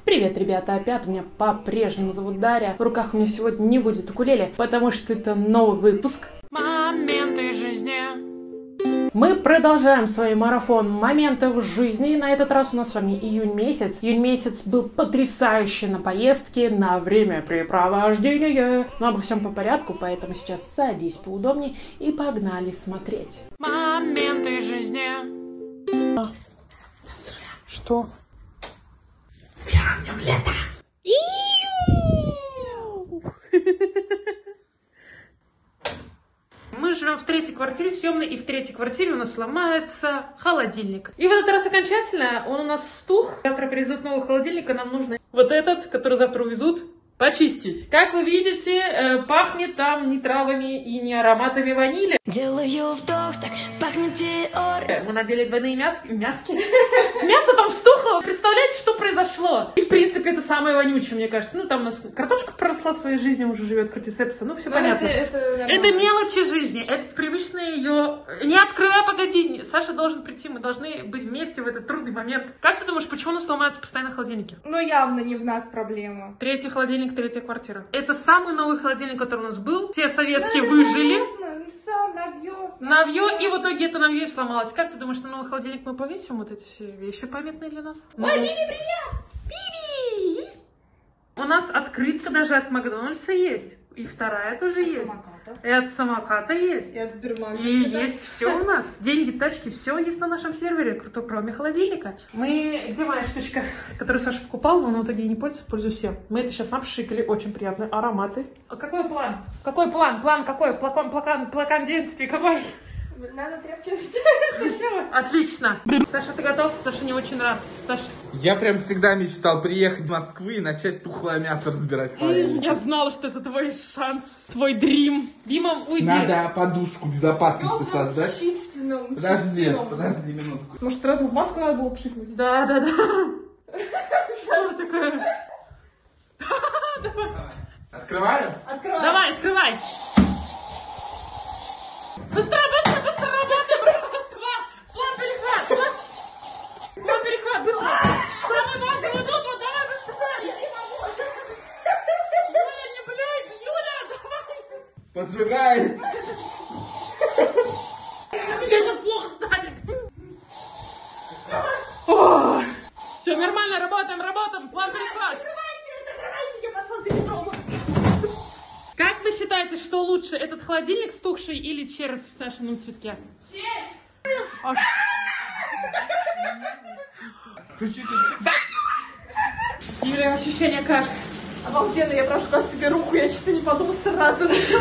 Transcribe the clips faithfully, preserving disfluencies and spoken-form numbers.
Привет, ребята, опять меня по-прежнему зовут Дарья. В руках у меня сегодня не будет укулеле, потому что это новый выпуск. Моменты жизни. Мы продолжаем свой марафон моментов жизни. На этот раз у нас с вами июнь месяц. Июнь месяц был потрясающий на поездке, на времяпрепровождение. Но обо всем по порядку, поэтому сейчас садись поудобнее и погнали смотреть. Моменты жизни. Что? Вернем лето. Мы живем в третьей квартире съемной, и в третьей квартире у нас сломается холодильник. И в этот раз окончательно он у нас стух. Завтра привезут новый холодильник, и нам нужно вот этот, который завтра увезут, почистить. Как вы видите, э, пахнет там не травами и не ароматами ванили. Делаю вдох, так пахнет Диор. Мы надели двойные мяски. Мяски? Мясо там стухло. Представляете, что произошло? И в принципе это самое вонючее, мне кажется. Ну там у нас картошка проросла своей жизнью, уже живет против сепса. Ну все понятно. Это, это, это мелочи жизни. Это привычные ее... Не открывай, погоди. Саша должен прийти. Мы должны быть вместе в этот трудный момент. Как ты думаешь, почему у нас сломаются постоянно холодильники? Ну явно не в нас проблема. Третий холодильник, третья квартира. Это самый новый холодильник, который у нас был. Все советские да, выжили. Сам навье. Навье, и в итоге это навье сломалось. Как ты думаешь, на новый холодильник мы повесим вот эти все вещи памятные для нас? Ой, Биби, привет! Биби! У нас открытка даже от Макдональдса есть. И вторая тоже от есть. Самоката. И от самоката есть. И от Сбербанка. И есть все у нас. Деньги, тачки, все есть на нашем сервере. Круто, кроме холодильника. Мы... Где моя штучка, которую Саша покупал, но он в итоге не пользуется, пользуюсь я. Мы это сейчас напшикали. Очень приятные ароматы. А какой план? Какой план? План какой? Плакон, плакан, плакан действий какой? Надо тряпки сначала. Отлично. Саша, ты готов? Саша не очень рад. Саша. Я прям всегда мечтал приехать в Москву и начать тухлое мясо разбирать. Я знала, что это твой шанс, твой дрим. Дима, уйди. Надо подушку безопасности создать. Чистину, Подожди, чистину. подожди минутку. Может, сразу в маску надо было пшикнуть? Да, да, да. Что такое? Открываю? Открывай. Давай, открывай. Быстро, быстро, быстро работай, быстро. План перехват. План перехват, быстро. Самый важный вот тут, вот давай быстро. Юля, не блядь, Юля, давай. Поджигай. Мне сейчас плохо станет. Все, нормально, работаем, работаем. План перехват. Закрывайте, закрывайте, я пошла за метром. Как вы считаете, что лучше, этот холодильник стухший или червь в Сашином цветке? Червь! А... Включите. Юля, ощущение как? Обалденно, я прошу себе руку, я что-то не подумала сразу.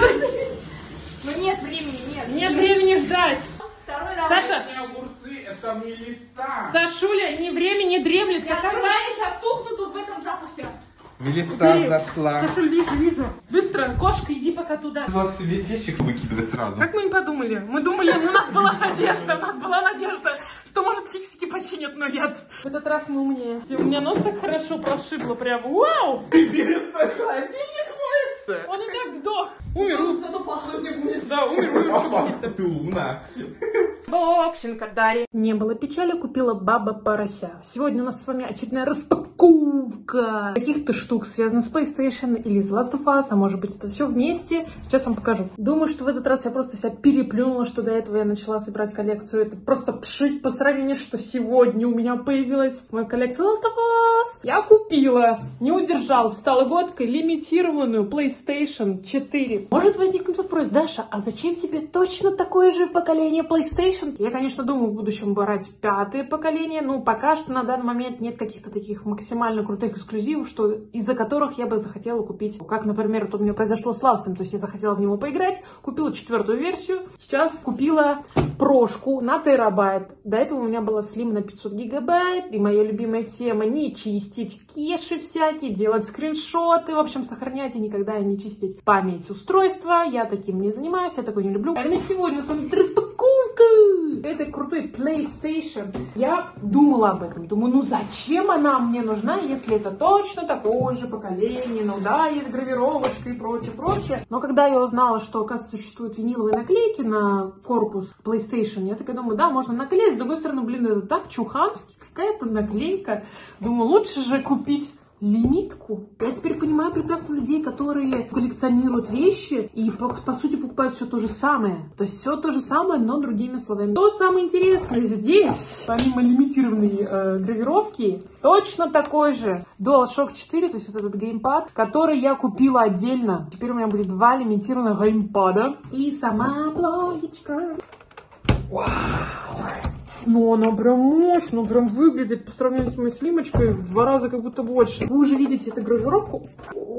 Ну нет времени, нет. Нет времени ждать. Второй раз. Саша! Это не огурцы, это мелиса. Сашуля, ни время, ни дремлет. Я Какая... открываю, сейчас тухну тут в этом запахе. Мелиса Бери. зашла. Сашуль, вижу, вижу. Быстро, кошка, иди пока туда. У вас весь ящик выкидывать сразу. Как мы не подумали? Мы думали, у нас была надежда, у нас была надежда, что может фиксики починят, но нет. В этот раз мы умнее. У меня нос так хорошо прошибло, прям вау! Ты перестой холодильник моешься. Он и так сдох. Умер. Зато пахнуть не будет. Да, умер, умер. Папа, ты умна. Боксинг от Дарьи. Не было печали, купила баба порося. Сегодня у нас с вами очередная распаковка каких-то штук, связанных с PlayStation или с Last of Us, а может быть это все вместе. Сейчас вам покажу. Думаю, что в этот раз я просто себя переплюнула, что до этого я начала собирать коллекцию. Это просто пшик по сравнению, что сегодня у меня появилась моя коллекция Last of Us. Я купила, не удержалась, стала годкой лимитированную PlayStation четыре. Может возникнуть вопрос: Даша, а зачем тебе точно такое же поколение PlayStation? Я, конечно, думаю в будущем брать пятое поколение, но пока что на данный момент нет каких-то таких максимально крутых эксклюзивов, что из-за которых я бы захотела купить. Как, например, вот у меня произошло с Ластом, то есть я захотела в него поиграть, купила четвертую версию, сейчас купила прошку на терабайт. До этого у меня была слим на пятьсот гигабайт, и моя любимая тема — не чистить кеши всякие, делать скриншоты, в общем, сохранять и никогда не чистить память устройства. Я таким не занимаюсь, я такой не люблю. А на сегодня с вами распаковка этой крутой PlayStation. Я думала об этом, думаю, ну зачем она мне нужна, если это точно такое же поколение, ну да, есть гравировочка и прочее, прочее. Но когда я узнала, что, оказывается, существуют виниловые наклейки на корпус PlayStation, я такая думаю, да, можно наклеить, с другой стороны, блин, это так чухански, какая-то наклейка. Думаю, лучше же купить лимитку. Я теперь понимаю прекрасно людей, которые коллекционируют вещи и, по, по сути, покупают все то же самое. То есть все то же самое, но другими словами. Что самое интересное здесь, помимо лимитированной э, гравировки, точно такой же DualShock четыре, то есть вот этот геймпад, который я купила отдельно. Теперь у меня будет два лимитированных геймпада. И сама плоечка. Вау! Ну, она прям мощно, прям выглядит по сравнению с моей слимочкой в два раза как будто больше. Вы уже видите эту гравировку?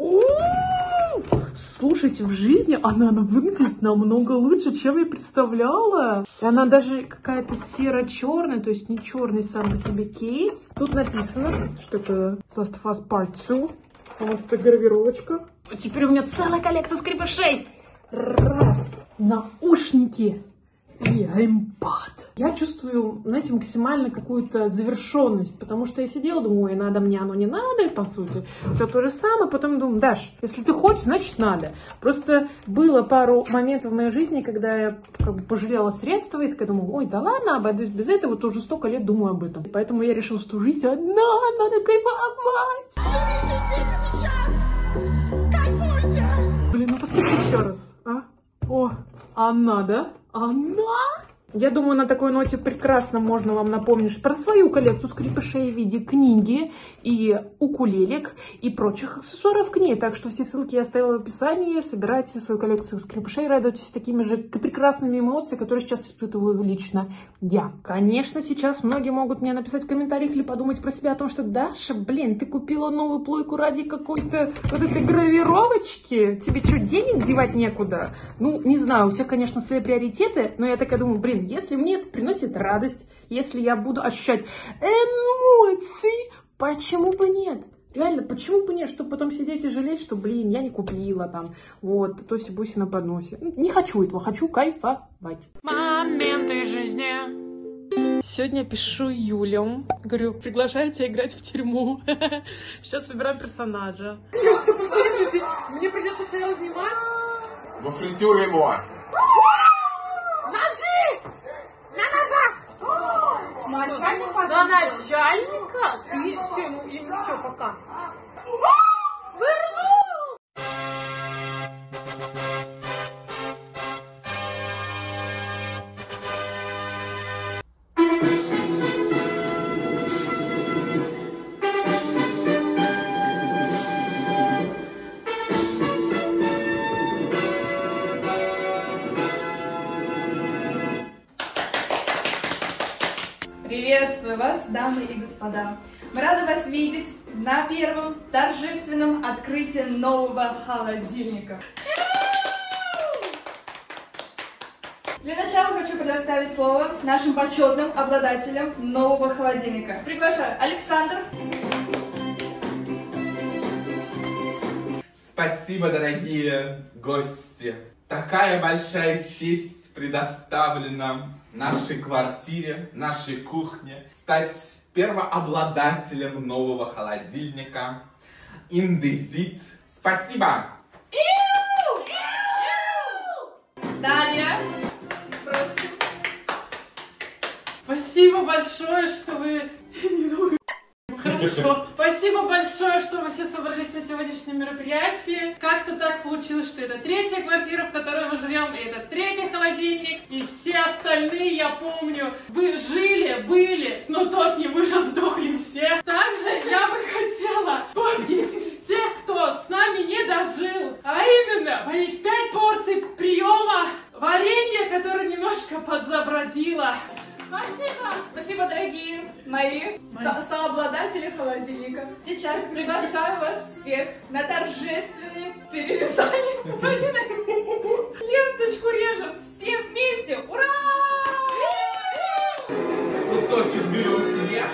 Слушайте, в жизни она, она выглядит намного лучше, чем я представляла. И она даже какая-то серо-черная, то есть не черный сам по себе кейс. Тут написано, что это Last of Us Part два. Сама эта гравировочка. Теперь у меня целая коллекция скрипышей. Раз. Наушники. И геймпад. Я чувствую, знаете, максимально какую-то завершенность, потому что я сидела, думаю, ой, надо мне, оно не надо, и по сути все то же самое. Потом думаю, Даш, если ты хочешь, значит надо. Просто было пару моментов в моей жизни, когда я как бы пожалела средства, и такая думаю, ой, да ладно, обойдусь без этого, вот уже столько лет думаю об этом. Поэтому я решила, что жизнь одна, надо кайфовать. Живите здесь и сейчас! Кайфуйте! Блин, ну посмотри еще раз, а? О, она, да? Она? Я думаю, на такой ноте прекрасно можно вам напомнить про свою коллекцию скрипышей в виде книги и укулелек и прочих аксессуаров к ней. Так что все ссылки я оставила в описании. Собирайте свою коллекцию скрипышей, радуйтесь такими же прекрасными эмоциями, которые сейчас испытываю лично я. Конечно, сейчас многие могут мне написать в комментариях или подумать про себя о том, что Даша, блин, ты купила новую плойку ради какой-то вот этой гравировочки? Тебе что, денег девать некуда? Ну, не знаю, у всех, конечно, свои приоритеты, но я такая думаю, блин, если мне это приносит радость, если я буду ощущать эмоции, почему бы нет? Реально, почему бы нет? Чтобы потом сидеть и жалеть, что, блин, я не купила там, вот, тоси-буси на подносе. Не хочу этого, хочу кайфовать. Моменты жизни. Сегодня пишу Юлю. Говорю, приглашаю тебя играть в тюрьму. Сейчас выбираем персонажа. Посмотрите, мне придется тебя снимать. Во фритюр его. Ножи! На ножах! Начальника? На начальника? Ты все, ну или все, пока. Вернул! Приветствую вас, дамы и господа. Мы рады вас видеть на первом торжественном открытии нового холодильника. Для начала хочу предоставить слово нашим почетным обладателям нового холодильника. Приглашаю Александр. Спасибо, дорогие гости. Такая большая честь предоставлена нашей квартире, нашей кухне, стать первообладателем нового холодильника Индезит. Спасибо! Дарья. Просим. Спасибо большое, что вы... Хорошо. Спасибо большое, что вы все собрались на сегодняшнем мероприятии. Как-то так получилось, что это третья квартира, в которой мы живем, и это третий холодильник, и все остальные, я помню, вы жили, были, но тот не выжил, сдохли все. Также я бы хотела помнить тех, кто с нами не дожил, а именно моих пять порций приема варенья, которое немножко подзабродило. Спасибо! Спасибо, дорогие мои со сообладатели холодильника. Сейчас приглашаю вас всех на торжественное перерезание. Ленточку режем все вместе! Ура! Кусочек берем вверх.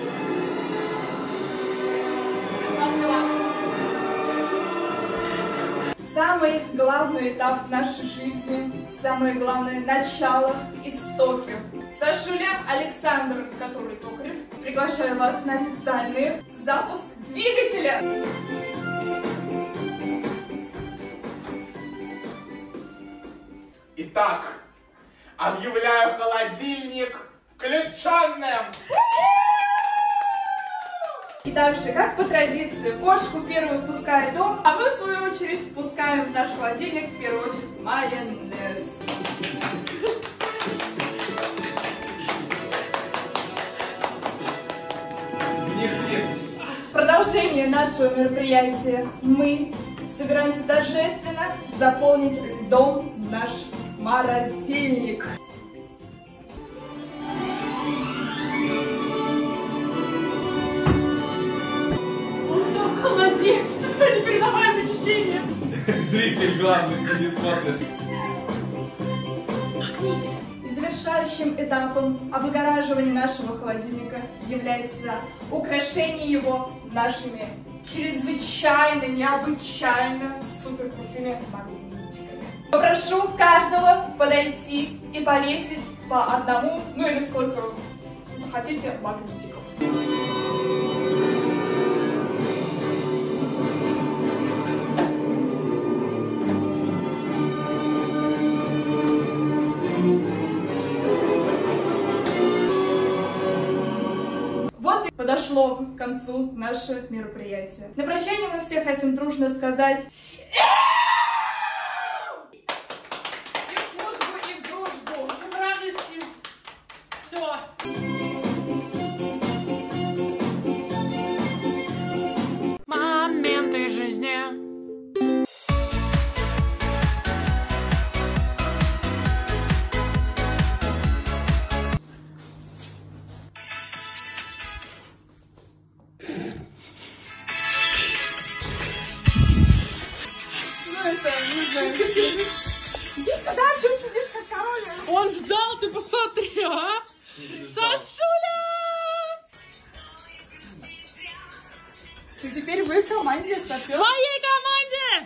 Самый главный этап в нашей жизни, самое главное начало, истоки. Сашуля Александр, который токарев, приглашаю вас на официальный запуск двигателя. Итак, объявляю холодильник включенным. И также, как по традиции, кошку первую пускает дом, а мы, в свою очередь, пускаем в наш холодильник, в первую очередь, майонез. В продолжение нашего мероприятия мы собираемся торжественно заполнить льдом наш морозильник. Молодец! Непередаваемое ощущение! Зритель главный сидит, смотрит. И завершающим этапом облагораживания нашего холодильника является украшение его нашими чрезвычайно, необычайно суперкрутыми магнитиками. Попрошу каждого подойти и повесить по одному, ну или сколько захотите магнитиков. Подошло к концу наше мероприятие. На прощание мы все хотим дружно сказать: и в службу, и в дружбу, В радости. Все. Моменты жизни. Иди сюда, что сидишь как король? Он ждал, ты посмотри, а? Сашуля! Ты теперь в их команде, София. В твоей команде!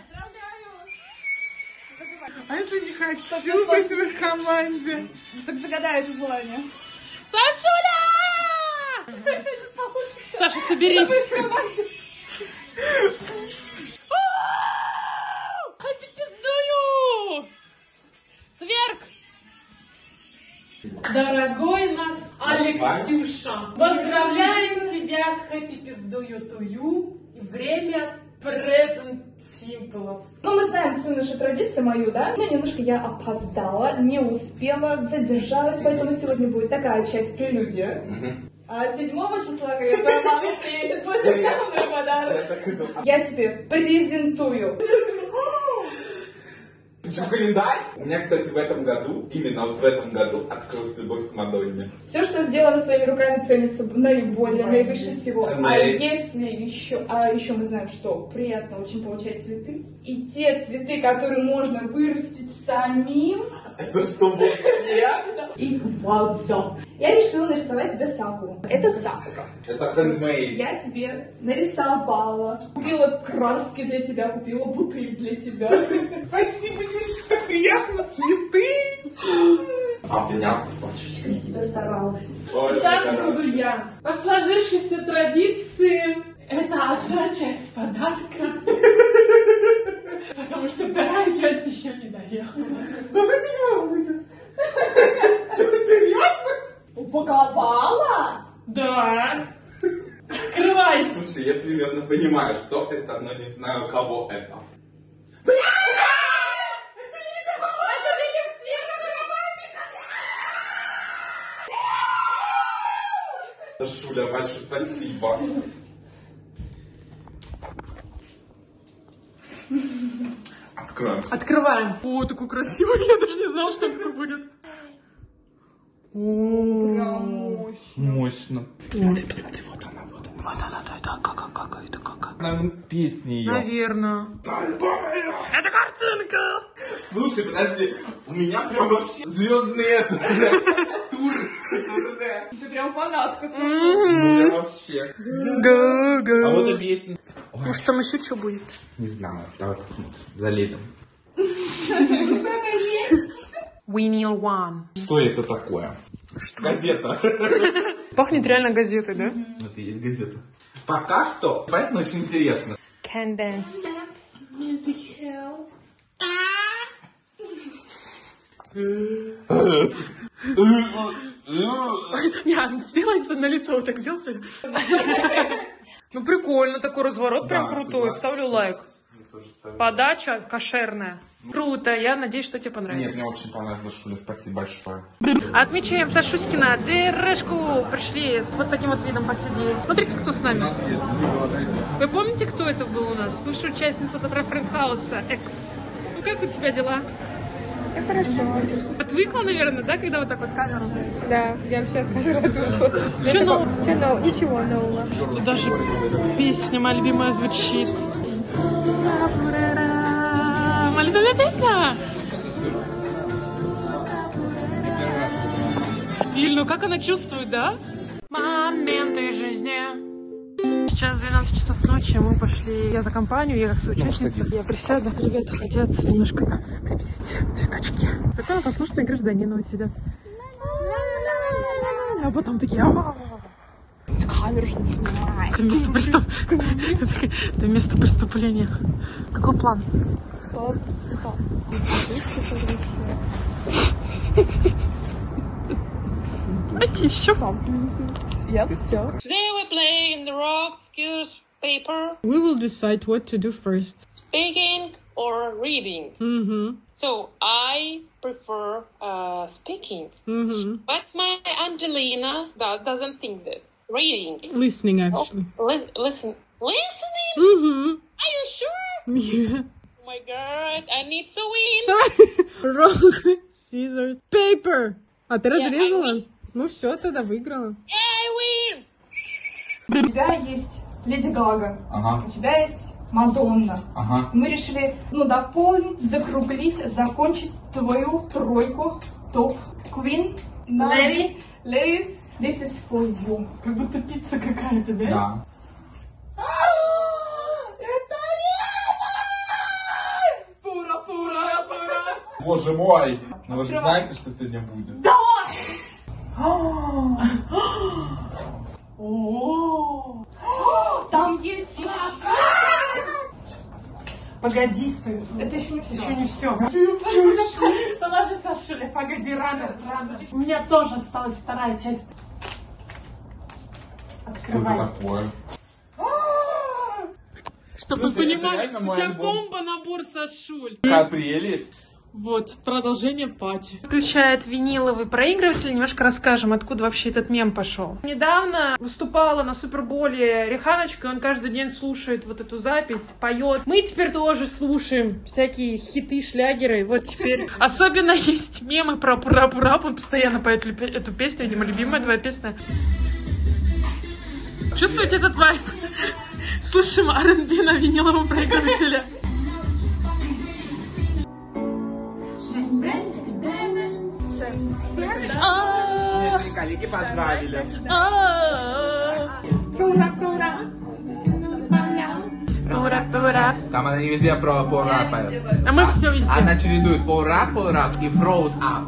А если не хочу быть в их команде? Так загадай это желание. Сашуля! Саша, соберись. Хоть пиздую! Сверк! Дорогой нас Алексюша, поздравляем тебя с Happy Пиздую Тую и время презент символов. Ну, мы знаем всю нашу традицию мою, да? Но немножко я опоздала, не успела, задержалась, поэтому сегодня будет такая часть прелюдия. А седьмого числа, когда твоя мама приедет, будет основной подарок. Я тебе презентую. Ты что, календарь? У меня, кстати, в этом году, именно вот в этом году, открылась любовь к Мадонне. Все, что сделано своими руками, ценится наиболее, наивысше всего. А Наи- если еще, а еще мы знаем, что приятно очень получать цветы. И те цветы, которые можно вырастить самим. Это что, букет? И ваза. Я решила нарисовать тебе сакуру. Это сакура. Это хендмейд. Я тебе нарисовала. Купила краски для тебя, купила бутыль для тебя. Спасибо, девочка, так приятно, цветы. А меня очень. Я тебя старалась. Сейчас буду я. По сложившейся традиции, это одна часть подарка. Потому что вторая часть еще не доехала. Даже седьмого будет. Что, серьезно? Упаковала? Да. Открывай. Слушай, я примерно понимаю, что это, но не знаю, кого это. Шуля, большое спасибо. Откроем. Открываем. О, такой красивый. Я даже не знала, что такое будет. О, Мощно. Посмотри, посмотри, вот она, вот она. Вот она, да, да, как, как, это как. Наверное, песни ее. наверное. Это картинка. Слушай, подожди, у меня прям вообще звездный это, тур, турне. Ты прям фанатка, слушай. Ну, прям вообще. А вот и песня. Может, там еще что будет? Не знаю, давай посмотрим, залезем. We need one. Что это такое? Что? Газета. Пахнет реально газетой, да? Это и есть газета. Пока что, поэтому очень интересно. Can dance. Не, сделай на лицо вот так сделался. Ну прикольно, такой разворот Да, прям крутой. согласен. Ставлю лайк. Я тоже ставлю. Подача кошерная. Круто, я надеюсь, что тебе понравится. Нет, мне очень понравилось, Шуля, спасибо большое. Отмечаем Сашуськина дырышку. Пришли с вот таким вот видом посидеть. Смотрите, кто с нами. Вы помните, кто это был у нас? Бывшая участница Татра Фрэнхауса, экс. Ну как у тебя дела? Все хорошо. Отвыкла, наверное, да, когда вот так вот камеру? Да, я вообще от камеры отвыкла. Что нового? Что нового? Ничего нового. Тут даже песня моя любимая звучит. Моя любимая песня! Иль, ну как она чувствует, да? Моменты жизни. Сейчас двенадцать часов ночи, мы пошли, я за компанию, я как соучастница, я присяду, ребята хотят немножко там выписать цветочки. Законопослушные гражданины вот сидят. А потом такие, камеру что это место, преступ... это место преступления. Какой план? Давайте еще. Я все. Today we play in the rock skills paper. We will decide what to do first. Speaking or reading. Mm-hmm. So I prefer uh, speaking. Mm-hmm. But my Angelina that doesn't think this. Reading. Listening, actually. Oh, li- listen. Listening? Mm-hmm. Are you sure? Yeah. Oh my god, I need to win. Rock, scissors, paper. А ты I разрезала? win. Ну все, тогда выиграла. I win. У тебя есть Леди Гага, Ага, у тебя есть Мадонна. ага. Мы решили, ну, дополнить, закруглить, закончить твою тройку топ Queen, Lady, Ladies, this is for you. Как будто пицца какая-то, да? Да. Пура-пура-пура. Боже мой! Ну вы же знаете, что сегодня будет? О, там есть еще. Погоди, стой. Это еще не все. Еще не все. Положи, Сашуля, погоди, рано, рано. У меня тоже осталась вторая часть. Что Открывай. это такое? Чтобы вы Слушай, это понимали, реально у мой тебя альбом. комбо-набор, Сашуль. Какая прелесть! Вот, продолжение пати. Включает виниловый проигрыватель, немножко расскажем, откуда вообще этот мем пошел. Недавно выступала на Суперболе Реханочка, он каждый день слушает вот эту запись, поет. Мы теперь тоже слушаем всякие хиты, шлягеры, вот теперь. Особенно есть мемы про Пурап-Пурап, он постоянно поет эту песню, видимо, любимая твоя песня. Чувствуете этот вайб? Слушаем ар энд би на виниловом проигрывателе. Коллеги поздравили. Там они везде про по-рап. А мы все везде. Она чередует по-рап, по-рап и фроуд-ап.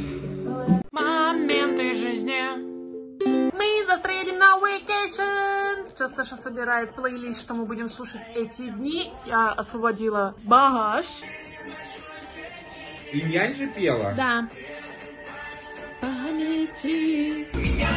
Моменты жизни. Мы засредим на vacation. Сейчас Саша собирает плейлист, что мы будем слушать эти дни. Я освободила багаж. И Янь же пела. Да. Памяти.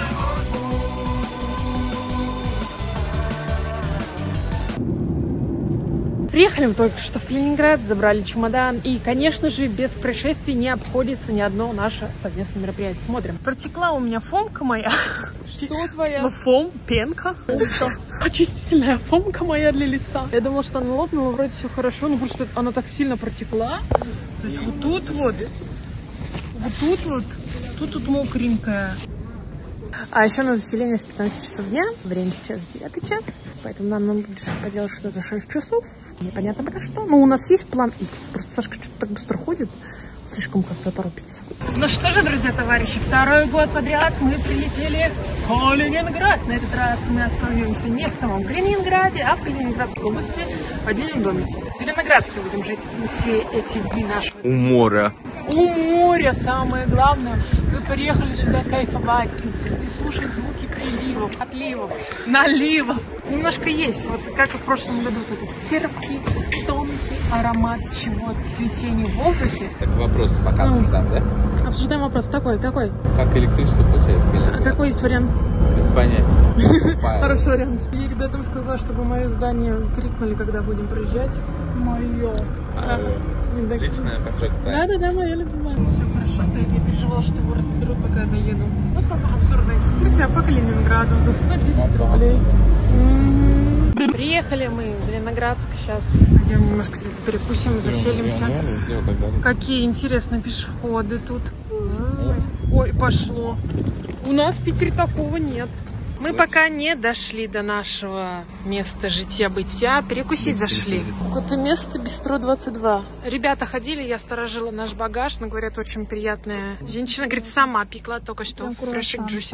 Приехали мы только что в Калининград, забрали чемодан. И, конечно же, без происшествий не обходится ни одно наше совместное мероприятие. Смотрим. Протекла у меня фомка моя. Что твоя? Ну, фом, пенка. Очистительная фомка моя для лица. Я думала, что она лопнула, вроде все хорошо, но просто она так сильно протекла. То есть вот тут вот, вот тут вот, тут вот мокренькая. А еще на заселение с пятнадцати часов дня. Время сейчас девятый час. Поэтому нам нужно поделать что-то шесть часов. Непонятно пока что. Но у нас есть план X. Просто Сашка что-то так быстро ходит. Слишком как-то торопится. Ну что же, друзья, товарищи, второй год подряд мы прилетели в Калининград. На этот раз мы остановимся не в самом Калининграде, а в Калининградской области в отдельном домике. В Зеленоградске будем жить все эти дни нашего. У моря. У моря самое главное. Вы приехали сюда кайфовать и, и слушать звуки приливов, отливов, наливов. Немножко есть, вот как и в прошлом году, этот терпкий, тонкий аромат чего-то, цветения в воздухе. Так вопрос пока ну, обсуждаем, да? Обсуждаем вопрос. Какой? Какой? Как электричество получает? А какой есть вариант? Без понятия. Хороший вариант. Я ребятам сказала, чтобы мое здание крикнули, когда будем проезжать. Мое. Личная постройка твоя. Да-да-да, моя любимая. Все хорошо стоит. Я переживала, что его разберут, пока я доеду. Вот вам обзорная экскурсия по Калининграду за сто десять рублей. М-м-м. Приехали мы в Леноградск. Сейчас пойдем немножко где-то перекусим, заселимся. Какие интересные пешеходы тут. Ой, пошло. У нас в Питере такого нет. Мы пока не дошли до нашего места житья-бытия. Перекусить зашли. Какое-то место бистро двадцать два. Ребята ходили, я сторожила наш багаж, но говорят, очень приятная женщина. Говорит, сама пекла только что фрешик джуси.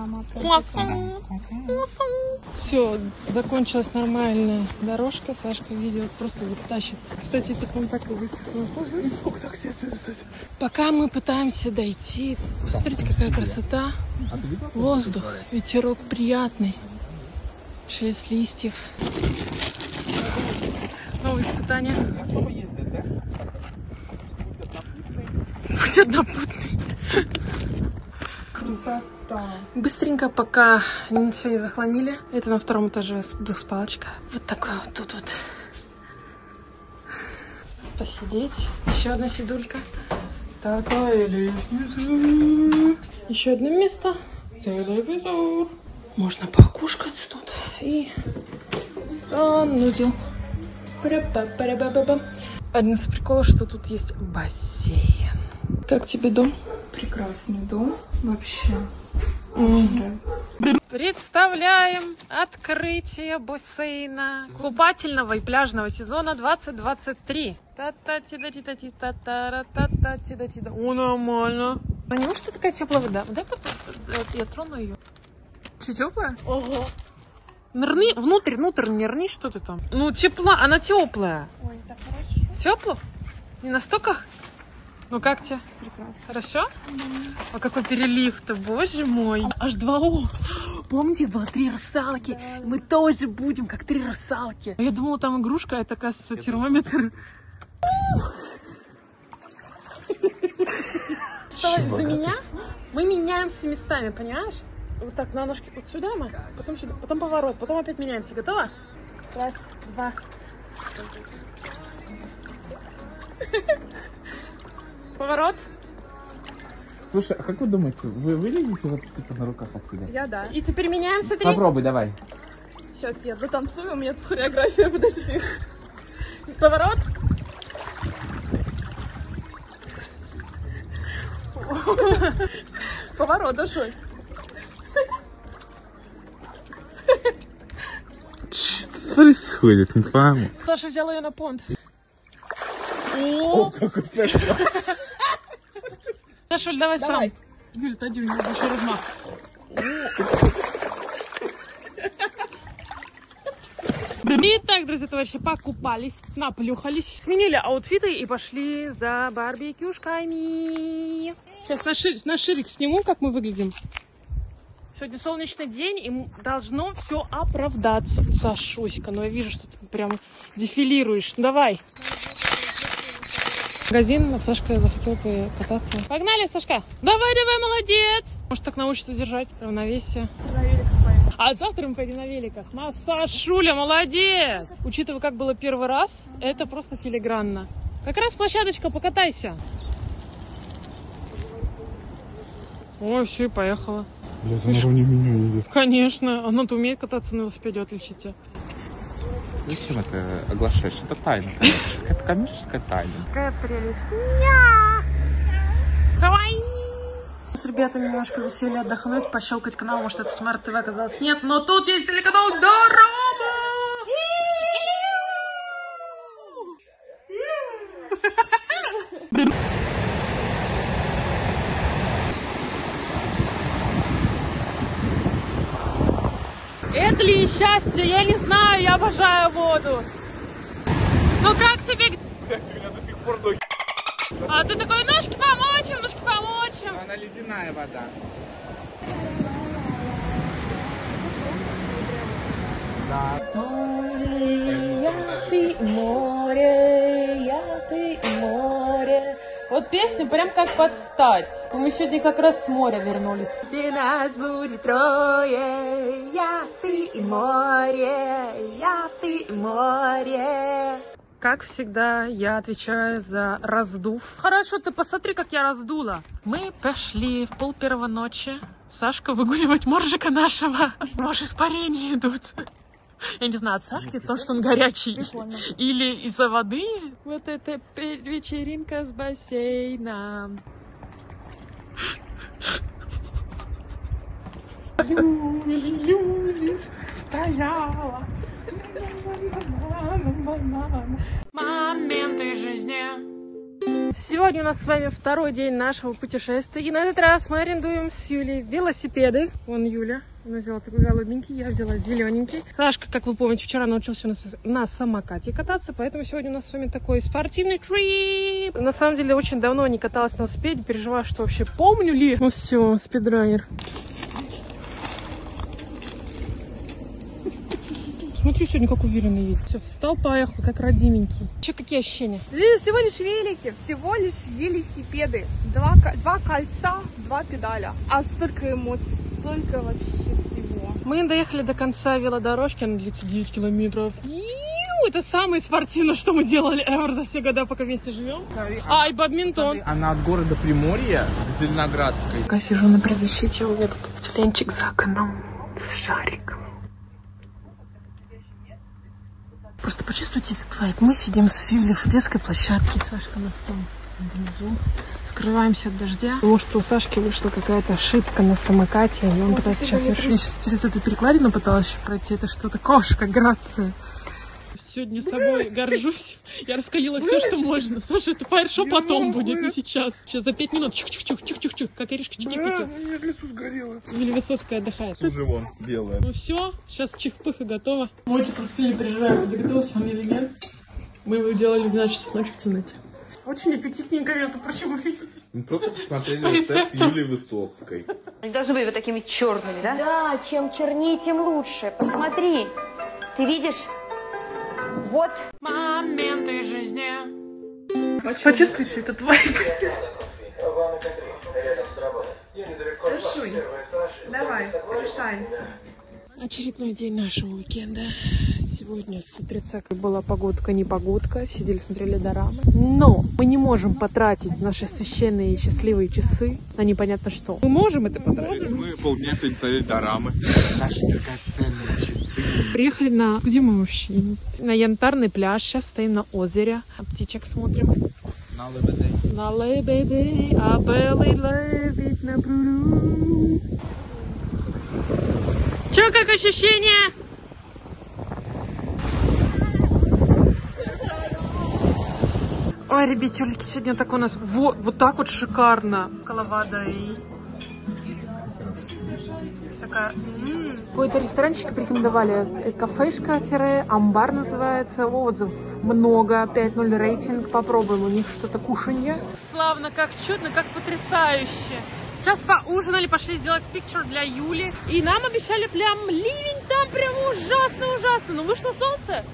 Все, закончилась нормальная дорожка. Сашка видео просто вот тащит. Кстати, потом так и высохло. Сколько такси отсюда, кстати? Пока мы пытаемся дойти. Смотрите, какая красота. Воздух, ветерок приятный. Шелест листьев. Новые испытания. Путь однопутный. Красота. Быстренько, пока ничего не захламили. Это на втором этаже двухспалочка. Вот такое вот тут вот. Посидеть. Еще одна сидулька. Такая лестница. Еще одно место. Телевизор. Можно покушать тут. И санузел. Один из приколов, что тут есть бассейн. Как тебе дом? Прекрасный дом. Вообще. Mm. Представляем открытие бассейна купательного и пляжного сезона двадцать двадцать три. О, нормально. А не может, такая теплая вода? Дай я трону ее. Че, теплая? Ого. Нырни, внутрь, внутрь, нырни, что ты там? Ну, тепла, она теплая. Ой, так хорошо. Тепло? Не настолько? Ну, как тебе? Прекрасно. Хорошо? Mm. А какой перелив-то, боже мой. Аж два О. Помните, было три русалки? Да. Мы тоже будем, как три русалки. Я думала, там игрушка, это, оказывается, термометр. Что, из-за меня мы меняемся местами, понимаешь? Вот так, на ножки вот сюда мы, потом сюда, потом поворот, потом опять меняемся. Готово? Раз, два. Поворот. Слушай, а как вы думаете, вы вылезете вот это на руках отсюда? Я да. И теперь меняемся три. Попробуй, давай. Сейчас я затанцую, у меня тут хореография, подожди. Поворот. Поворот, дошой. Что происходит, не пойму. Саша взяла ее на понт. О, какой фэшн. Саша, давай, давай. сам. Юль, отойди, у него большой размах. Итак, друзья, товарищи, покупались, наплюхались, сменили аутфиты и пошли за барбекюшками. Сейчас на, шир, на ширик сниму, как мы выглядим. Сегодня солнечный день, и должно все оправдаться. Сашуська, ну я вижу, что ты прям дефилируешь. Ну, давай. Магазин, Сашка захотела покататься. Погнали, Сашка. Давай, давай, молодец. Может, так научится держать равновесие. На великах поедем. А завтра мы поедем на великах. Сашуля, молодец. Учитывая, как было первый раз, это просто филигранно. Как раз площадочка, покатайся. Ой, все, и поехала. Блядь, она ровнее меня едет. Конечно, она-то умеет кататься на велосипеде, отличите. Зачем это оглашаешь? Это тайна, конечно. Это коммерческая тайна. Какая прелесть. Ня! Хавай! С ребятами немножко засели отдохнуть, пощелкать канал, может это Смарт ТВ оказалось нет, но тут есть телеканал Дорама! Это ли несчастье? Я не знаю, я обожаю воду. Ну как тебе? Блять, у меня до сих пор ноги. А ты такой, ножки помочим, ножки помочим. Она ледяная вода. Море, я ты море, я ты море. Вот песня прям как под стать. Мы сегодня как раз с моря вернулись. Где нас будет трое, я ты и море, я ты и море. Как всегда, я отвечаю за раздув. Хорошо, ты посмотри, как я раздула. Мы пошли в пол первого ночи. Сашка выгуливать моржика нашего. Может, испарения идут. Я не знаю, от Сашки то, что он горячий. Прикольно. Или из-за воды. Вот это вечеринка с бассейном. Юли, Юли стояла. Моменты жизни. Сегодня у нас с вами второй день нашего путешествия. И на этот раз мы арендуем с Юлей велосипеды. Вон Юля. Она взяла такой голубенький, я взяла зелененький. Сашка, как вы помните, вчера научился у нас на самокате кататься, поэтому сегодня у нас с вами такой спортивный трип. На самом деле, очень давно не каталась на велосипеде, переживаю, что вообще помню ли. Ну все, спидранер. Смотри, сегодня как уверенный вид. Все, встал, поехал, как родименький. Еще какие ощущения? Всего лишь велики, всего лишь велосипеды. Два, два кольца, два педаля. А столько эмоций, столько вообще всего. Мы доехали до конца велодорожки, она длится девять километров. Это самое спортивное, что мы делали ever за все года, пока вместе живем. А, и бадминтон. Она от города Приморья к Зеленоградской. Пока сижу на предзащите, у меня тут тюленчик за окном с шариком. Просто почувствуйте этот вайб. Мы сидим с Юлей в детской площадке. Сашка у нас там внизу. Скрываемся от дождя. Потому что у Сашки вышла какая-то ошибка на самокате. И он вот пытается сейчас вершить. Я сейчас через эту перекладину пыталась еще пройти. Это что-то кошка, Грация. Сегодня собой горжусь. Я раскалила все, что можно. Слушай, это фаер-шоу потом будет, не сейчас. Сейчас за пять минут. Чух-чух-чух-чух-чух. Как Иришка Чигипики. Я в лесу сгорела. Юлия Высоцкая отдыхает. Уже вон, белая. Ну все, сейчас чих-пых и готово. Мы что-то с Юлей переживаем, доготовился он или нет. Мы его делали в двенадцать часов ночи в темноте. Очень аппетитненько, это почему видите? Мы просто посмотрели рецепт Юлии Высоцкой. Они должны быть вот такими черными, да? Да, чем чернее, тем лучше. Посмотри, ты видишь? Вот. Моменты жизни. Почувствуйте этот вайб. Сашунь, давай, решаемся. Очередной день нашего уикенда. Сегодня с утреца была погодка, не погодка. Сидели, смотрели дорамы. Но мы не можем потратить наши священные и счастливые часы на непонятно что. Мы можем это потратить? Мы полдня сегодня смотрели дорамы. Наши драгоценные часы. Приехали на... Где мы вообще? На Янтарный пляж. Сейчас стоим на озере. А птичек смотрим. На лебедей. На лебедей. А белый лебедь на пруду. Чё, как ощущения? Ой, ребятюльки, сегодня так у нас вот, вот так вот шикарно. Коловада и такая. М-м. Какой-то ресторанчик порекомендовали. Кафешка-амбар называется. Отзыв много. пять ноль рейтинг. Попробуем у них что-то кушанье. Славно, как чудно, как потрясающе. Сейчас поужинали, пошли сделать пикчер для Юли. И нам обещали прям ливень там прям ужасно-ужасно. Но вышло солнце.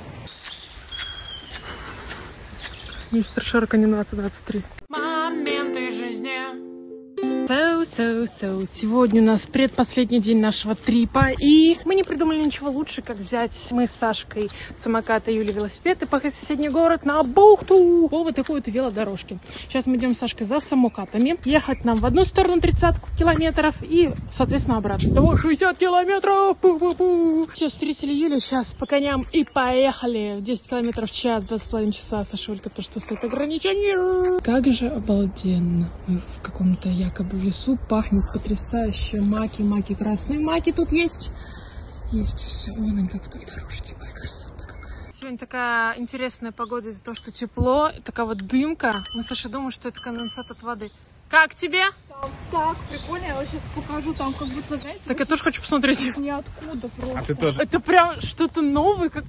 Мистер Шарканин двадцать двадцать три. Моменты жизни. So, so, so. Сегодня у нас предпоследний день нашего трипа, и мы не придумали ничего лучше, как взять мы с Сашкой самокат и Юлей велосипед и поехать в соседний город на бухту по вот такой вот велодорожке. Сейчас мы идем с Сашкой за самокатами. Ехать нам в одну сторону тридцать километров и, соответственно, обратно. Того шестьдесят километров! Пу-пу-пу. Все, встретили Юлю, сейчас по коням и поехали. десять километров в час, два с половиной часа, Сашулька, то, что стоит ограничение. Как же обалденно. Мы в каком-то якобы в лесу, пахнет потрясающе. Маки, маки, красные маки тут есть. Есть все. Вон они как вдоль дорожки. Ой, красота какая. Сегодня такая интересная погода из-за того, что тепло. Такая вот дымка. Мы с Сашей думаем, что это конденсат от воды. Как тебе? Там так прикольно, я вот сейчас покажу, там как будто, знаете... Так я тоже хочу посмотреть. Ниоткуда просто. А ты тоже? Это прям что-то новое, как...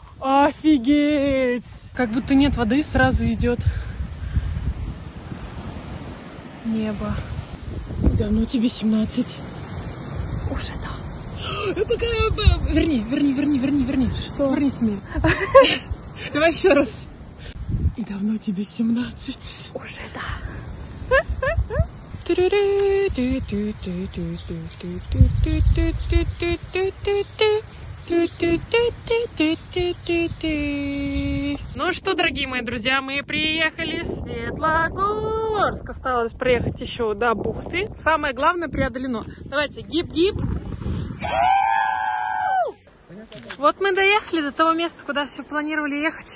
Офигеть! Как будто нет воды, сразу идет. небо. Давно тебе семнадцать? Уже да. Верни, верни, верни, верни, верни. Что? Вернись мне. Давай еще раз. И давно тебе семнадцать? Уже да. Ну что, дорогие мои друзья, мы приехали в Светлогорск. Осталось проехать еще до бухты. Самое главное преодолено. Давайте, гип-гип. Вот мы доехали до того места, куда все планировали ехать.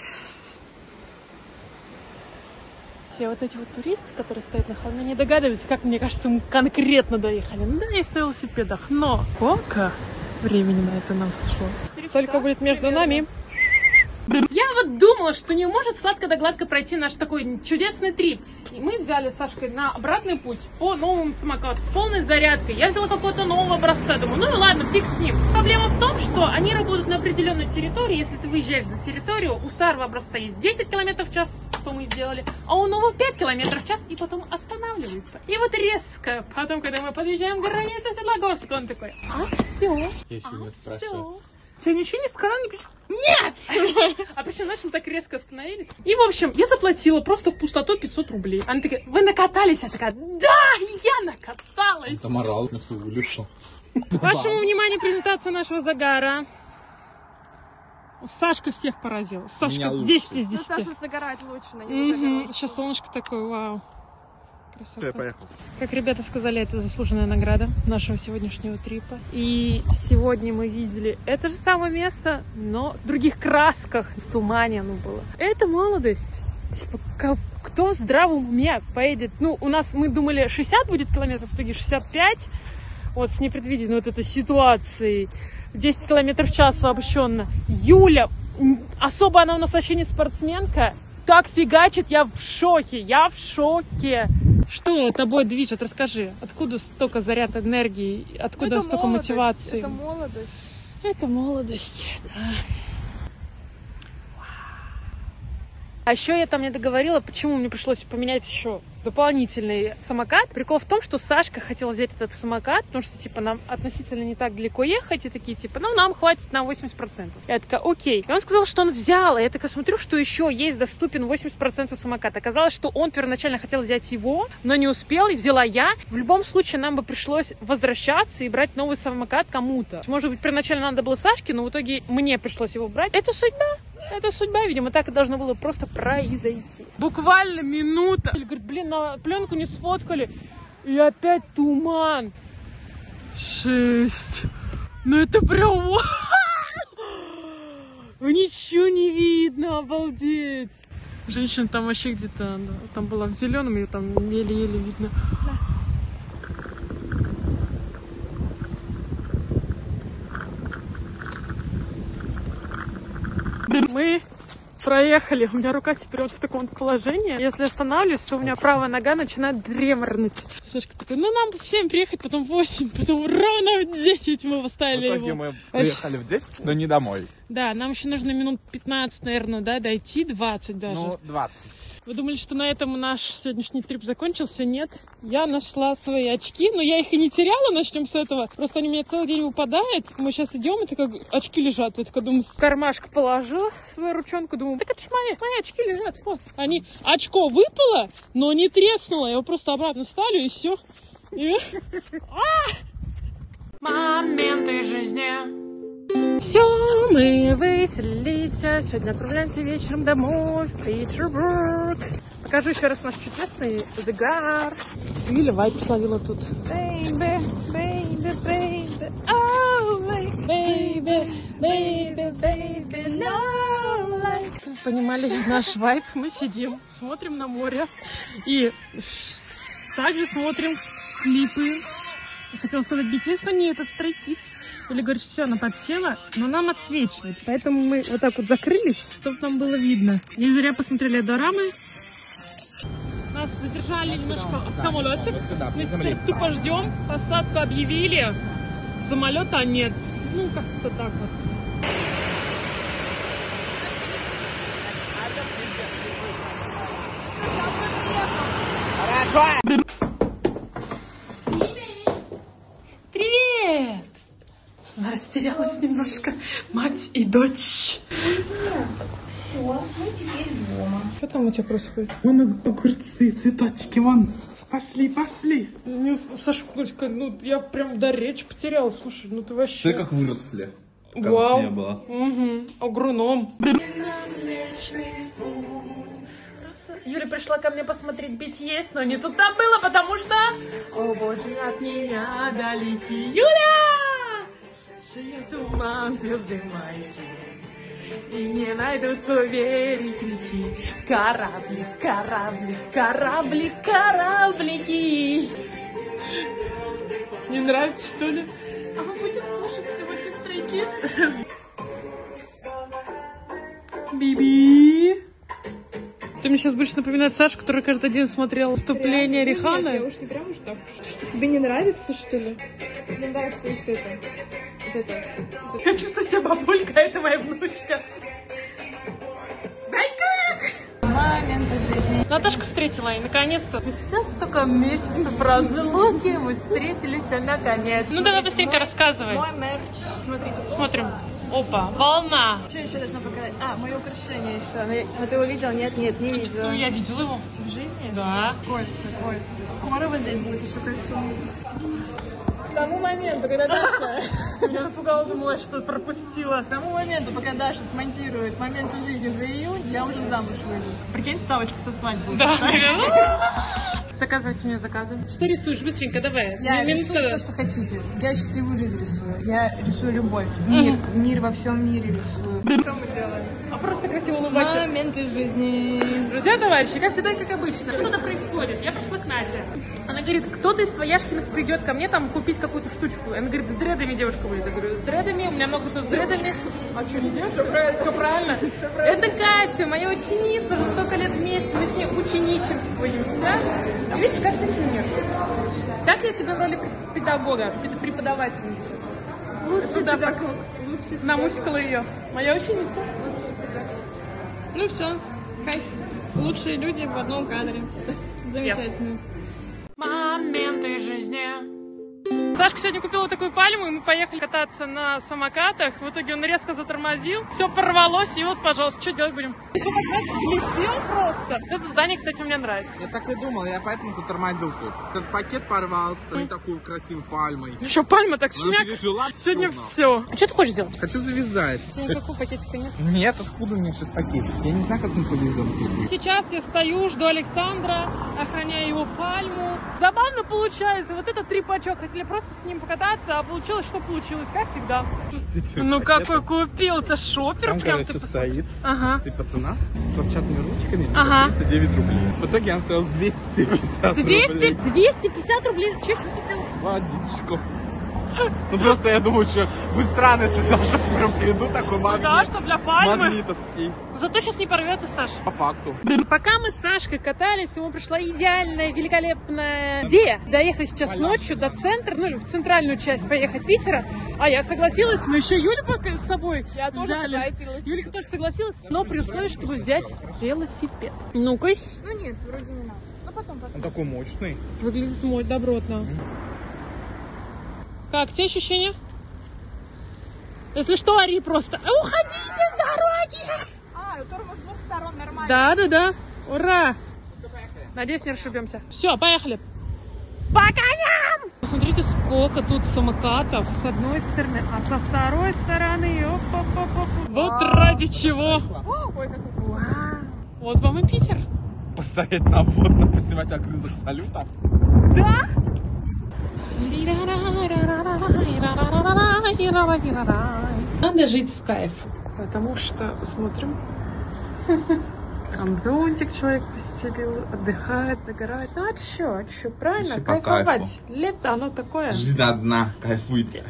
Все вот эти вот туристы, которые стоят на холме, не догадываются, как, мне кажется, мы конкретно доехали. Ну да, есть на велосипедах, но сколько времени на это нам сошло? Только будет между нами. Я вот думала, что не может сладко да гладко пройти наш такой чудесный трип. И мы взяли с Сашкой на обратный путь по новому самокату с полной зарядкой. Я взяла какого-то нового образца. Думаю, ну и ладно, фиг с ним. Проблема в том, что они работают на определенной территории. Если ты выезжаешь за территорию, у старого образца есть десять километров в час, что мы сделали, а у нового пять километров в час, и потом останавливается. И вот резко, потом, когда мы подъезжаем к границе Светлогорска, он такой, а все, Я еще не а спрашиваю. Тебе ничего не сказал, не пишешь? Нет! А причем, знаешь, мы так резко остановились. И, в общем, я заплатила просто в пустоту пятьсот рублей. Они такие, вы накатались? Я такая, да, я накаталась. Это морал на всю улицу. Вашему вниманию презентация нашего загара. Сашка всех поразила. Сашка десять из десяти. Саша загорает лучше на него. Сейчас солнышко такое, вау. Все, я поехал. Как ребята сказали, это заслуженная награда нашего сегодняшнего трипа. И сегодня мы видели это же самое место, но в других красках, в тумане оно было. Это молодость. Типа, кто в здравом уме поедет? Ну, у нас, мы думали, шестьдесят будет километров, в итоге шестьдесят пять. Вот с непредвиденной вот этой ситуацией. десять километров в час обобщенно. Юля, особо она у нас вообще не спортсменка. Так фигачит, я в шоке, я в шоке. Что тобой движет? Расскажи. Откуда столько заряд энергии? Откуда это столько молодость, мотивации? Это молодость. Это молодость, да. А еще я там не договорила, почему мне пришлось поменять еще дополнительный самокат. Прикол в том, что Сашка хотела взять этот самокат, потому что, типа, нам относительно не так далеко ехать, и такие, типа, ну, нам хватит на восемьдесят процентов. Я такая, окей. И он сказал, что он взял, и я такая смотрю, что еще есть доступен восемьдесят процентов самоката. Оказалось, что он первоначально хотел взять его, но не успел, и взяла я. В любом случае, нам бы пришлось возвращаться и брать новый самокат кому-то. Может быть, первоначально надо было Сашке, но в итоге мне пришлось его брать. Это судьба. Это судьба, видимо, так и должно было просто произойти. Буквально минута. Или говорит, блин, на пленку не сфоткали. И опять туман. Шесть. Ну это прям... Ничего не видно, обалдеть. Женщина там вообще где-то, да, там была в зеленом, ее там еле-еле видно. Мы проехали. У меня рука теперь вот в таком положении. Если останавливаюсь, то у меня правая нога начинает дреморнуть. Сашка такой, ну нам в семь приехать, потом в восемь, потом ровно в десять мы поставили В итоге его. мы приехали в десять, но не домой. Да, нам еще нужно минут пятнадцать, наверное, да, дойти, двадцать даже. Ну, двадцать. Вы думали, что на этом наш сегодняшний трип закончился? Нет. Я нашла свои очки, но я их и не теряла, начнем с этого. Просто они у меня целый день выпадают. Мы сейчас идем, и такая, очки лежат. Я такая думаю, в кармашек положила свою ручонку, думаю, так это ж мои, мои очки лежат. Вот, они, очко выпало, но не треснуло. Я его просто обратно ставлю, и все. И... Моменты жизни. Все, мы выселились. Сегодня отправляемся вечером домой в Петербург. Покажу еще раз наш чудесный загар. Юля вайп словила тут. Baby, baby, baby, oh, baby, baby, baby, no life. Вы понимали наш вайп? Мы сидим, смотрим на море и также смотрим клипы. Я хотела сказать би ти эс, но нет, это Stray Kids. Или говорит, все, она подсела, но нам отсвечивает. Поэтому мы вот так вот закрылись, чтобы нам было видно. Не зря посмотрели дорамы. Нас задержали немножко в самолете. Мы теперь тупо ждем. Посадку объявили. Самолета нет. Ну, как-то так вот. потерялась немножко. Мать и дочь. Все, мы теперь дома. Что там у тебя происходит? Вон огурцы, цветочки, вон. Пошли, пошли. Ну, Сашка, ну я прям до речи потеряла. Слушай, ну ты вообще... Ты как выросли. Как Вау. нас не было. Угу. Агроном. Юля пришла ко мне посмотреть би ти эс, но не тут-то было, потому что... О боже, от меня далеки. Юля! Шея туман, звезды маленькие, и не найдутся верники. Корабли, корабли, корабли, кораблики. Не нравится, что ли? А мы будем слушать сегодня Stray Kids? Биби. Ты мне сейчас будешь напоминать Сашу, который каждый день смотрел выступление Риханы. Я уж не прям уж так. Что, тебе не нравится, что ли? Мне нравится вот это. Вот это. Я чувствую себя бабулька, а это моя внучка. Моменты жизни. Наташка встретила, и наконец-то. Спустя столько месяцев разлуки мы встретились наконец. Ну давай быстренько рассказывай. Мой мерч. Смотрите. Смотрим. Опа, волна. Что еще должна показать? А, мое украшение еще. Но, я... Но ты его видел? Нет, нет, не видела. Ну, я видела его. В жизни? Да. Кольца, кольца. Скоро вот здесь будет еще кольцо. К тому моменту, когда Даша... Я напугала, думала, что пропустила. К тому моменту, пока Даша смонтирует моменты жизни за июнь, я уже замуж выйду. Прикинь, ставочку со свадьбы. Да. Заказывайте мне заказы. Что рисуешь? Быстренько, давай. Я Минуту. рисую то, что хотите. Я счастливую жизнь рисую. Я рисую любовь. Мир. Мир во всем мире рисую. Что мы делаем? А просто красиво улыбайся. Моменты жизни. Друзья, товарищи, как всегда, как обычно. Что-то происходит. Я пришла к Нате. Она говорит, кто-то из твояшкиных придет ко мне там купить какую-то штучку. Она говорит, с дредами девушка будет. Я говорю, с дредами, у меня много тут с дредами. А что, не все правильно? Все правильно. Это Катя, моя ученица, уже столько лет вместе. Мы с ней ученичимствуемся. И видишь, как ты с ним мерзкий. Как я тебе в роли педагога, преподавательницы? Лучше педагог. Лучше. Намусикала ее. Моя ученица. Лучше педагог. Ну все. Кайф. Лучшие люди в одном кадре. Замечательно. Yes. Моменты жизни. Сашка сегодня купила такую пальму, и мы поехали кататься на самокатах. В итоге он резко затормозил, все порвалось, и вот, пожалуйста, что делать будем? Самокат летел просто. Это здание, кстати, мне нравится. Я так и думал, я поэтому тут тормозил тут. Этот пакет порвался, не такой красивой пальмой. Еще пальма так Она шмяк. пережила Сегодня всё. все. А что ты хочешь делать? Хочу завязать. Никакого пакетика нет. Нет, откуда мне сейчас пакетик? Я не знаю, как мы повезем. Сейчас я стою, жду Александра, охраняю его пальму. Забавно получается. Вот это трипачок. Хотели просто с ним покататься, а получилось, что получилось, как всегда. Ну какой купил-то шопер. Там, прям короче, ты... стоит, Ага. типа цена с хлопчатыми ручками, типа Ага. тридцать девять рублей. В итоге он стоил двести пятьдесят двести, рублей. двести пятьдесят рублей. Че ж купил? Водичку. Ну просто я думаю, что будет странно, если за шофером приду такой магнит. Да, что для пальмы. Магнитовский. Зато сейчас не порвется, Саш. По факту. Пока мы с Сашкой катались, ему пришла идеальная, великолепная идея доехать сейчас ночью до центра, ну или в центральную часть поехать Питера. А я согласилась, мы еще Юлю пока с собой Я тоже взяли. согласилась. Юлька тоже согласилась, но при условии, чтобы взять велосипед. Ну-ка, Ну нет, вроде не надо. Ну потом Он посмотрим. такой мощный. выглядит мой добротно. Как, те ощущения? Если что, ори просто. Уходите с дороги! А, тормоз с двух сторон нормально. Да, да, да. Ура! Надеюсь, не расшибемся. Все, поехали. По коням! Посмотрите, сколько тут самокатов. С одной стороны, а со второй стороны. Оп-оп-оп-оп. Вот ради чего. Ой, какой Вау. Вот вам и Питер. Постоять на водно, поснимать огрызок салюта. Да? Надо жить с кайфом, потому что, смотрим, там зонтик человек постелил, отдыхает, загорает. Ну а чё, а чё, правильно, Вообще по кайфовать. Лето, оно такое. Жизнь одна, кайфуйте.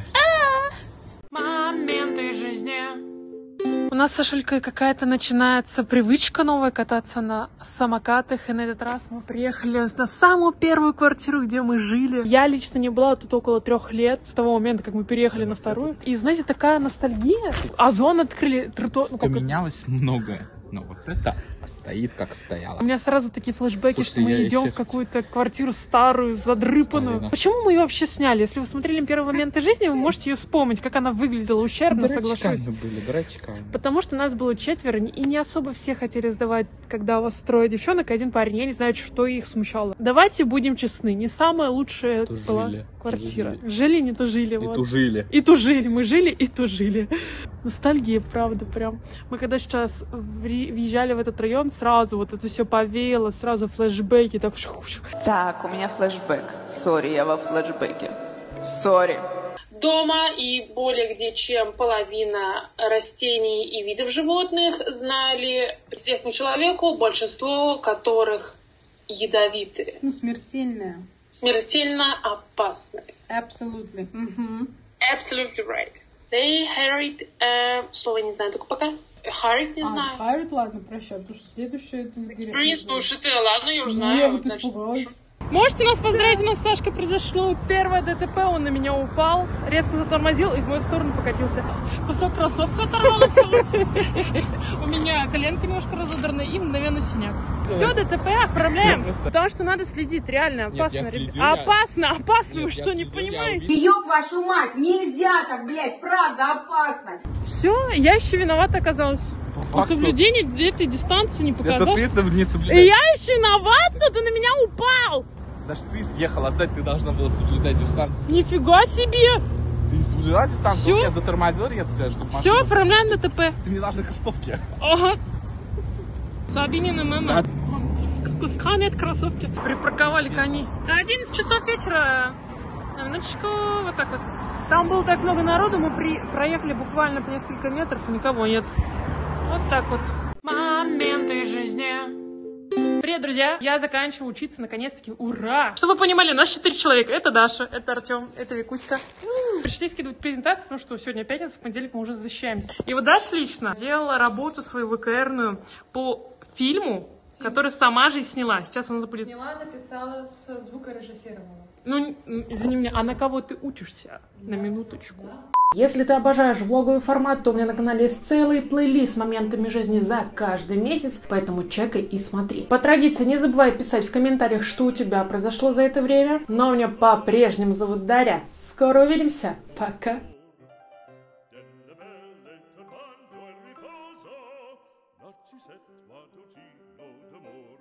Моменты жизни. У нас с Сашулькой какая-то начинается привычка новая кататься на самокатах. И на этот раз мы приехали на самую первую квартиру, где мы жили. Я лично не была тут около трех лет, с того момента, как мы переехали на вторую. И, знаете, такая ностальгия. Озон открыли, тротуар. Ну, как... Поменялось многое, но вот это осталось. стоит, как стояла. У меня сразу такие флешбеки, Слушай, что мы я идем еще- в какую-то квартиру старую, задрыпанную. Старина. Почему мы ее вообще сняли? Если вы смотрели первые моменты жизни, вы можете ее вспомнить, как она выглядела ущербно, соглашусь. Дурачками были, дурачками. Потому что нас было четверо, и не особо все хотели сдавать, когда у вас трое девчонок и один парень. Я не знаю, что их смущало. Давайте будем честны, не самая лучшая Тужили, была квартира. тужили. Жили, не тужили. И вот. тужили. И тужили, мы жили и тужили. Ностальгия, правда, прям. Мы когда сейчас ври- въезжали в этот район, сразу вот это все повеяло, сразу флешбеки, так шух-шух. Так, у меня флешбэк. Сори, я во флешбеке. Сори. Дома и более где чем половина растений и видов животных знали известному человеку, большинство которых ядовитые, Ну, смертельная. смертельно опасные. Absolutely. Мгм. Absolutely right. They harried, э, слово не знаю, только пока. Harried не А, знаю. Харит, ладно, прощай, потому что следующее это... Experience, слушай, ты, ладно, я уже Ну, знаю. я вот значит, испугалась. Можете нас поздравить, у нас с Сашкой произошло первое ДТП, он на меня упал, резко затормозил и в мою сторону покатился. Кусок кроссовка оторвался, вот. У меня коленка немножко разодрана и мгновенно синяк. Все, ДТП оформляем, потому что надо следить, реально опасно. я ребят. следил, я- Опасно, опасно, вы Нет, я что, не следил, я понимаете? Ёб вашу мать, нельзя так, блядь, правда, опасно. Все, я еще виновата оказалась. По У факту, соблюдения этой дистанции не это показал. ты соб- не И соблюдаешь. я еще виновата, ты на меня упал! Даже ты съехала, кстати, ты должна была соблюдать дистанцию. Нифига себе! Ты соблюдала дистанцию, Всё. вот я затормозил резко, чтобы Все, машину- оформляем ДТП. Ты мне должна кроссовки. Ага. Сабинина мама. Куска нет кроссовки. Припарковали кони. одиннадцать часов вечера. На минуточку, вот так вот. Там было так много народу, мы при... проехали буквально по несколько метров, и никого нет. Вот так вот. Моменты жизни. Привет, друзья! Я заканчиваю учиться наконец-таки. Ура! Чтобы вы понимали, у нас четыре человека. Это Даша, это Артем, это Викуська. Пришли скидывать презентацию, потому что сегодня пятница, в понедельник мы уже защищаемся. И вот Даша лично делала работу свою ВКРную по фильму, который сама же и сняла. Сейчас она будет... Сняла, написала со звукорежиссером. Ну, извини меня, а на кого ты учишься? На минуточку. Если ты обожаешь влоговый формат, то у меня на канале есть целый плейлист с моментами жизни за каждый месяц, поэтому чекай и смотри. По традиции не забывай писать в комментариях, что у тебя произошло за это время. Но меня по-прежнему зовут Дарья. Скоро увидимся. Пока. Narcisetto a Tocino d'amore.